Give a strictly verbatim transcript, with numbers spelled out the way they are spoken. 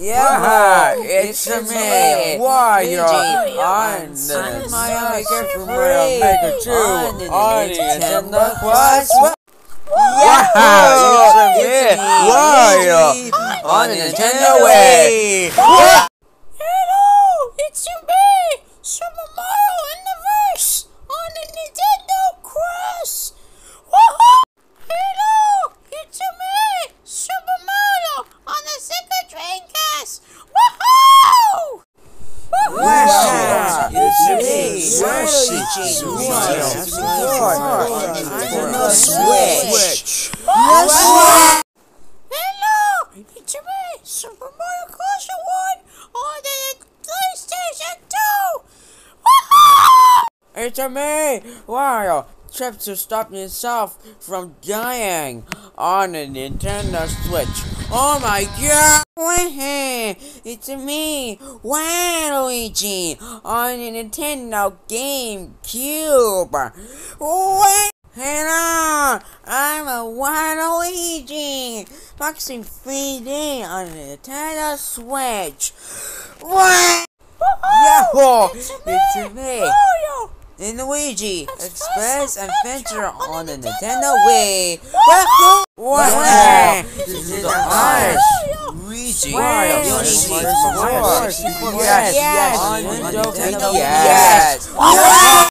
Yeah, it's me, Wario, I'm on the the Mario Maker Super free. Mario Maker two, On the on the Nintendo Nintendo Plus. Plus. Yeah, it's me, Wario, on the Nintendo Wii. Hello, it's me, Super Mario in the verse on the Nintendo Cross. Woohoo! Hello, it's me, Super Mario on the Sega Dreamcast. Woohoo! Wow, it's me, Yoshi, Wario, on on the the Switch. Hello, it's me, Super Mario Cross one on the PlayStation two. Woohoo! It's me, Wario, tried to stop himself from dying on the Nintendo Switch. Oh my god! It's me, Waluigi, on the Nintendo GameCube. Hello, I'm a Waluigi, boxing three D on the Nintendo Switch. What? Yahoo! It's me. Mario! In Luigi Express Express Adventure Adventure on on the the Nintendo Nintendo Wii. Wahoo! Wow. This is the Mario. Irish. Luigi, Mario, Yoshi, Mario, Mario Mario, sixty-four, yes, yes, on on Nintendo Nintendo, yes. yes.